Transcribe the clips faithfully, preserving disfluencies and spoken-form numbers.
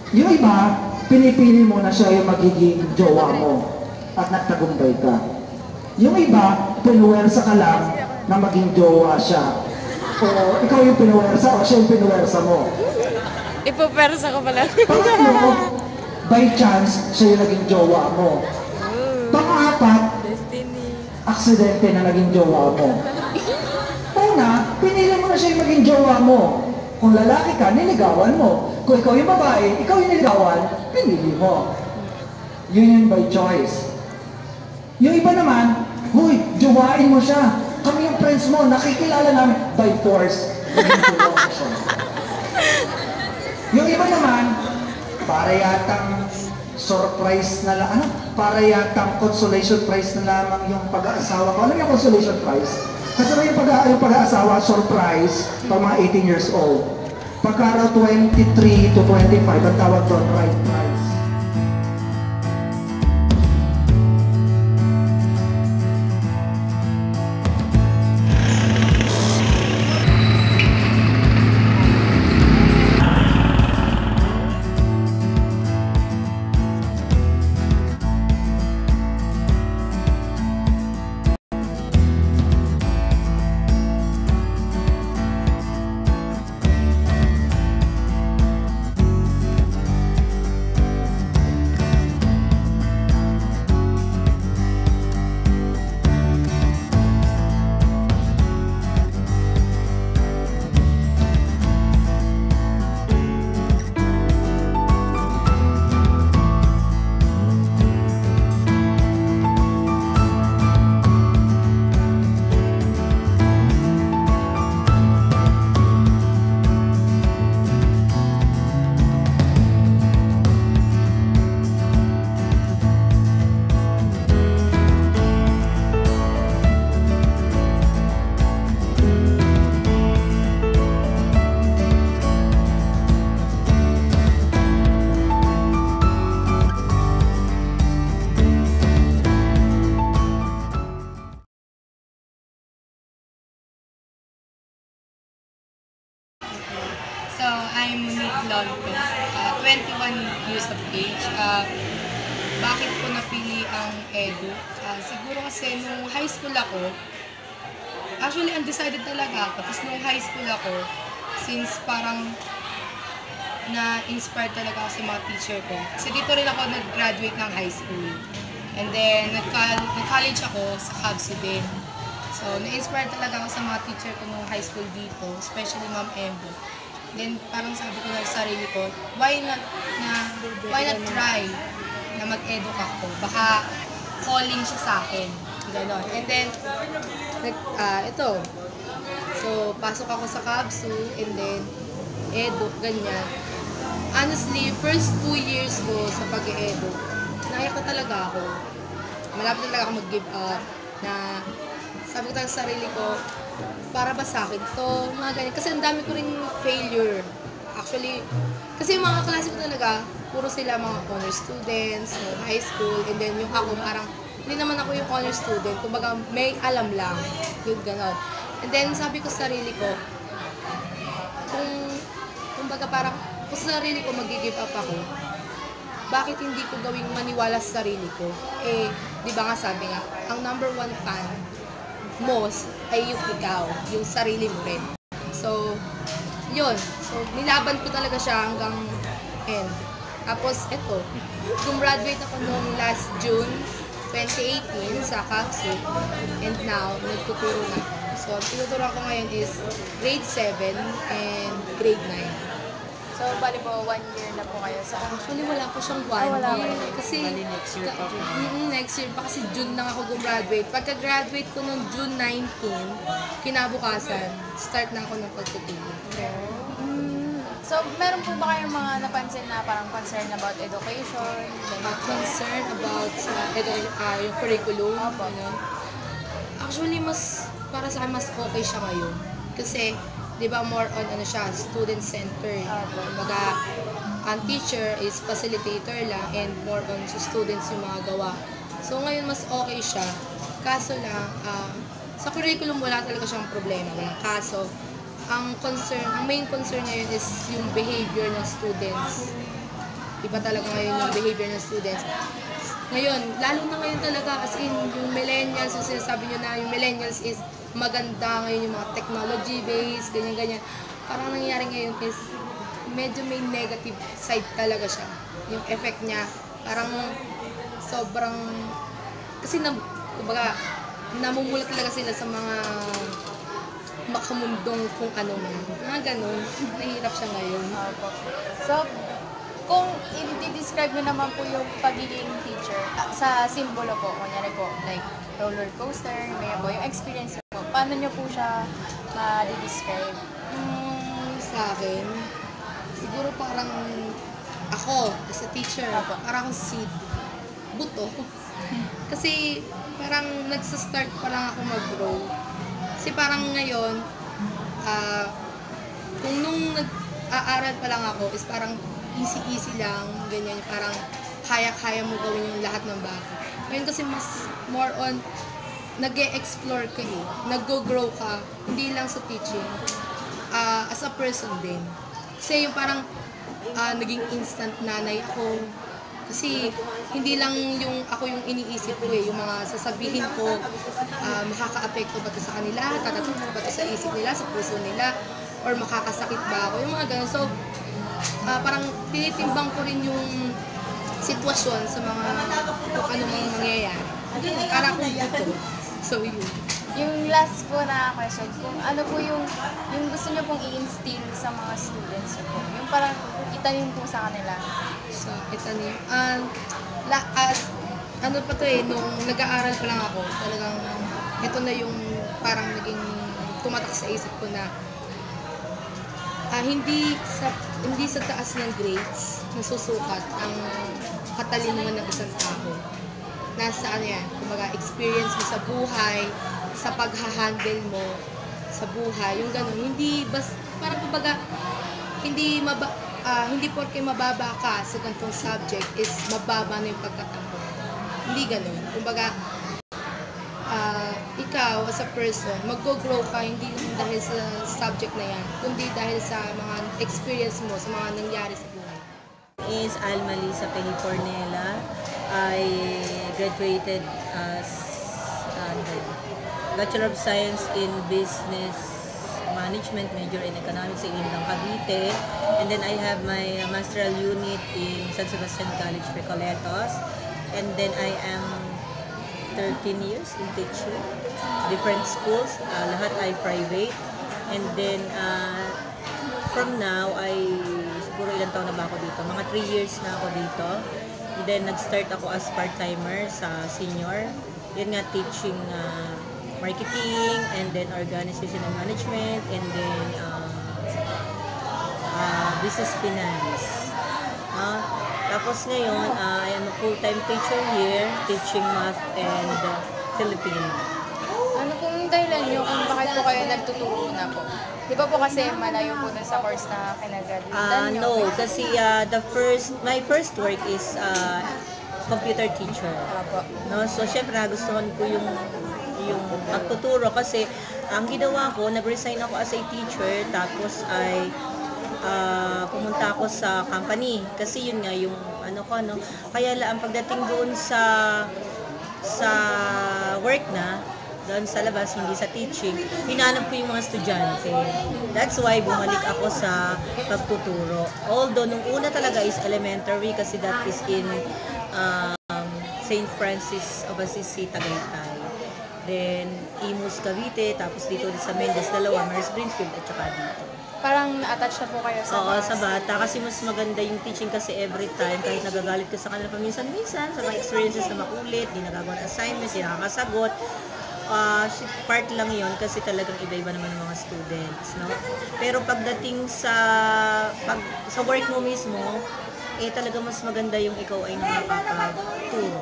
Yung iba, pinipili mo na siya yung magiging jowa mo at nagtagumpay ka. Yung iba, pinuwersa ka lang na maging jowa siya. O ikaw yung pinuwersa o siya yung pinuwersa mo. Ipupersa ko pala. Pangatlo, by chance, siya yung naging jowa mo. Pang-apat, aksidente na naging jowa mo. Una, pinili mo na siya yung maging jowa mo. Kung lalaki ka, niligawan mo. Kung ikaw yung babae, ikaw yung niligawan, pinili mo. Yun yung by choice. Yung iba naman, huy, jowain mo siya. Kami yung friends mo, nakikilala namin by force. Naging jowa mo siya. Yung iba naman, para yatang surprise na lang, ano? Para yatang consolation prize na lamang yung pag-aasawa ko. Alam niyo yung consolation prize? Kasi yung pag- yung pag-aasawa, surprise, pag mga eighteen years old. Pagka twenty-three to twenty-five, ang tawag doon, right prize. So, I'm Monique Lonto, uh, twenty-one years of age. Uh, bakit ko napili ang E D U C? Uh, siguro kasi nung high school ako, actually undecided talaga ako. Tapos nung high school ako, since parang na-inspired talaga ako sa mga teacher ko. Kasi dito rin ako nag-graduate ng high school. And then, nag-college ako sa C A B S U din. So, na-inspired talaga ako sa mga teacher ko nung high school dito, especially Ma'am Embo. Then, parang sabi ko na sa sarili ko, why not, na, why not try na mag-E D U C ako? Baka calling siya sa akin. Ganon. And then, nag, uh, ito. So, pasok ako sa C A B S U, and then, E D U C, ganyan. Honestly, first two years ko sa pag-E D U C, naiyak na talaga ako. Malapit talaga ako mag-give up, na sabi ko talaga sa sarili ko, para ba sa akin to, mga ganyan. Kasi ang dami ko rin failure. Actually, kasi yung mga klase ko talaga, puro sila mga honor students, no, high school, and then yung ako parang, hindi naman ako yung honor student, kumbaga may alam lang, yung gano'n. And then sabi ko sa sarili ko, kung, kumbaga parang, kung sa sarili ko mag-give up ako, bakit hindi ko gawing maniwala sa sarili ko? Eh, di ba nga sabi nga, ang number one fan, most ay yung ikaw, yung sarili mo rin. So, yun. So, nilaban ko talaga siya hanggang end. Tapos, eto, gumraduate ako noong last June twenty eighteen sa C A B S U. And now, nagtuturo na. So, ang tinuturuan ko ngayon is grade seven and grade nine. So, bali po, one year na po kayo sa... Actually, wala po siyang one Ah, wala year. pa. Kasi, Bali, next year pa po. Mm, next year pa kasi June lang ako gumraduate. Pagka-graduate ko noong June nineteen, kinabukasan, start na ako ng pagtuturo. Mm. So, meron po ba kayong mga napansin na parang concern about education? Uh, concern about sa ito, uh, yung curriculum. Opo. Ano. Actually, mas, para sa akin, mas okay siya ngayon. Kasi, di ba, more on ano siya, student-centered. Kumbaga, ang teacher is facilitator lang and more on sa students yung mga gawa. So, ngayon mas okay siya. Kaso lang, uh, sa curriculum wala talaga siyang problema. Walang kaso. Ang concern, ang main concern ngayon is yung behavior ng students. Iba talaga ngayon yung behavior ng students. Ngayon, lalo na ngayon talaga, as in, yung millennials, yung sinasabi nyo na yung millennials is maganda ngayon yung mga technology-based, ganyan-ganyan. Parang nangyayari ngayon is medyo may negative side talaga siya. Yung effect niya, parang sobrang, kasi na, kumbaga, namumula talaga sila sa mga makamundong kung ano man. Mga ganun, nahihirap siya ngayon. So, kung i-describe nyo naman po yung pagiging teacher ah, sa simbolo po, kunyari po, like roller coaster, may po, yung experience po, paano nyo po siya ma-describe? Um, sa akin, siguro parang ako, as a teacher, Apo. parang akong seed, buto. Kasi parang nagsa-start pa lang ako mag-grow. Kasi parang ngayon, ah, kung nung nag-aaral pa lang ako, is parang easy-easy lang, ganyan, parang kaya-kaya mo gawin yung lahat ng bagay. Ngayon kasi mas more on, nag-e-explore ka eh, nag-go-grow ka, hindi lang sa teaching, uh, as a person din. Kasi yung parang, uh, naging instant nanay ako, kasi hindi lang yung ako yung iniisip ko eh, yung mga sasabihin ko, uh, makaka-apekto ba ito sa kanila, tatatok ba ito sa isip nila, sa puso nila, or makakasakit ba ako, yung mga ganun. So, uh, parang tinitimbang ko rin yung sitwasyon sa mga kung ano mang mangyayari. Para kung ito. So, yun. Yung last po na question, kung ano po yung, yung gusto nyo pong i-instill sa mga students po, yung parang itanim po sa kanila. So, ito niyo. Um, la, as, ano pa to eh, nung nag-aaral pa lang ako, talagang ito na yung parang naging tumatak sa isip ko na uh, hindi sa hindi sa taas ng grades nasusukat ang katalinuhan ng isang tao. Nasa ano yan, kumbaga experience mo sa buhay, sa paghahandle mo sa buhay, yung ganun. Hindi bas parang kumbaga hindi maba, uh, hindi porke mababa ka sa ganitong subject is mababa na yung pagkatapos. Hindi ganun. Kumbaga uh, ikaw as a person, mag-grow ka hindi lang dahil sa subject na yan, kundi dahil sa mga experience mo, sa mga nangyari sa buhay. Is Alma Lisa Penifornella. I graduated as uh, Bachelor of Science in Business Management, major in Economics in Indang, Cavite. And then I have my masteral unit in San Sebastian College, Recoletos. And then I am thirteen years in teaching, different schools, uh, lahat ay private. And then uh, from now, I siguro ilang taon na ba ako dito? Mga three years na ako dito. And then nag-start ako as part-timer sa senior. Yun nga, teaching uh, marketing, and then organization and management, and then uh, uh, business finance. Uh, tapos ngayon, uh, I am a full-time teacher here, teaching math and uh, Filipino. Ano pong dahilan nyo kung bakit po kayo nagtuturo na po? Di ba po kasi malayo po dun sa course na kinagraduatean Uh, nyo? no, kasi uh, the first, my first work is uh, computer teacher. Apo. No, so syempre nagustuhan ko yung yung pagtuturo kasi ang ginawa ko, nag-resign ako as a teacher, tapos ay uh, pumunta ako sa company kasi yun nga yung ano ko, no, kaya lang pagdating doon sa sa work na doon sa labas, hindi sa teaching, hinanap ko yung mga estudyante. That's why bumalik ako sa pagtuturo. Although nung una talaga is elementary kasi that is in um, Saint Francis of Assisi, Tagaytay. Then Imus, Cavite, tapos dito sa Mendez, dalawa, Mars Springfield at saka dito. Parang attached na po kayo sa Oo, mga- sa bata. Kasi mas maganda yung teaching kasi every time, kahit nagagalit ka sa kanila paminsan-minsan, sa mga experiences na makulit, di nagagawa ng assignments, di nakakasagot. Uh, part lang yon kasi talagang iba-iba naman ng mga students, no? Pero pagdating sa pag, sa work mo mismo, eh talaga mas maganda yung ikaw ay nakakapagturo.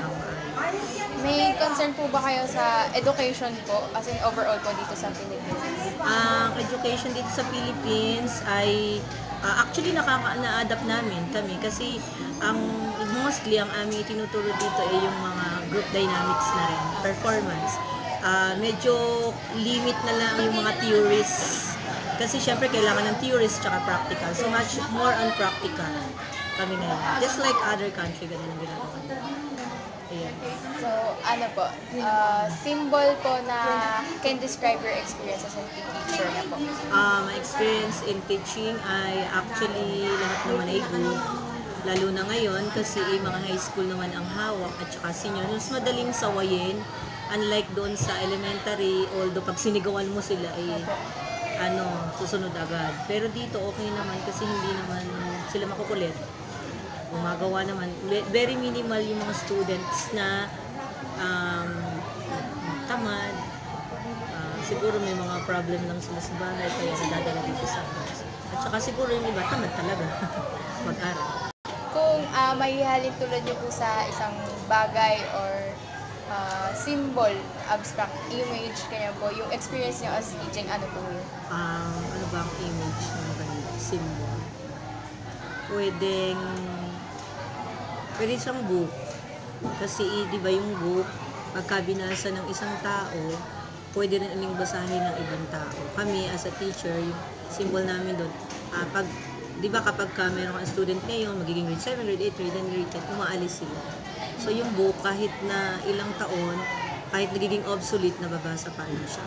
May concern po ba kayo sa education po, as in overall po dito sa Pilipinas? Ang education dito sa Philippines ay uh, actually nakaka-na-adapt namin kami kasi ang mostly ang aming tinuturo dito ay yung mga group dynamics na rin, performance. Uh, medyo limit na lang yung mga theories kasi syempre kailangan ng theories tsaka practical, so much more on practical. kami ngayon. Just like other country, ganun ang ginagawa nila. Ayan. So, ano po, uh, symbol po na can describe your experience as a teacher na po. Uh, my experience in teaching ay actually lahat naman ay good. Lalo na ngayon kasi eh, mga high school naman ang hawak at saka senior. Mas madaling sawayin. Unlike doon sa elementary, although pag sinigawan mo sila ay eh, ano, susunod agad. Pero dito okay naman kasi hindi naman sila makukulit. Gumagawa naman. Very minimal yung mga students na um, tamad. Uh, siguro may mga problem lang sila sa bahay kaya nadadala dito sa akin. At saka siguro yung iba tamad talaga mag-aral. Kung uh, may halin tulad niyo po sa isang bagay or uh, symbol, abstract image, kaya po, yung experience niyo as teaching, ano po yun? Um, ano ba ang image ng ganito? Symbol? Pwedeng, pwede siyang book. Kasi, di ba yung book, pagka binasa ng isang tao, pwede rin uling basahin ng ibang tao. Kami, as a teacher, yung symbol namin doon, uh, pag, di ba kapag ka meron kang student ngayon, magiging grade seven, grade eight, grade nine, grade ten, umaalis sila. So yung book, kahit na ilang taon, kahit nagiging obsolete, nababasa pa rin siya.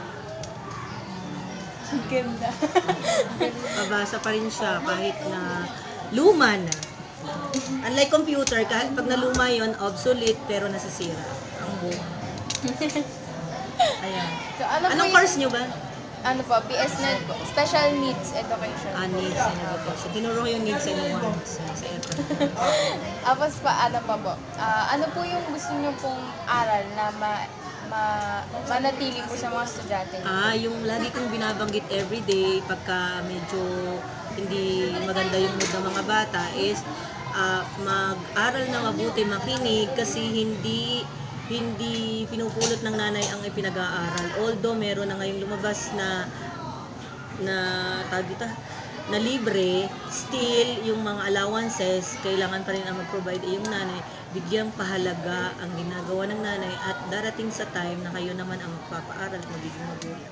Ganda. Nababasa pa rin siya kahit na luma na. Unlike computer, kahit pag naluma yun, obsolete, pero nasisira ang book. Ayan. So, ano Anong po course nyo ba? Ano po, B S N E D po, Special Needs Education. Ah, needs and education. Tinuro ko yung needs and wants sa aircon. Tapos pa, ano pa po, ah, ano po yung gusto niyo pong aral na ma, ma, manatili po sa mga estudyante niyo? Ah, yung lagi kong binabanggit everyday pagka medyo hindi maganda yung mood ng mga bata is uh, mag-aral na mabuti, makinig kasi hindi hindi pinupulot ng nanay ang ipinag-aaral. Although meron na ngayong lumabas na na tawag dito, na libre, still yung mga allowances kailangan pa rin ang mag-provide eh, yung nanay, bigyang pahalaga ang ginagawa ng nanay at darating sa time na kayo naman ang magpapaaral at magiging magulang.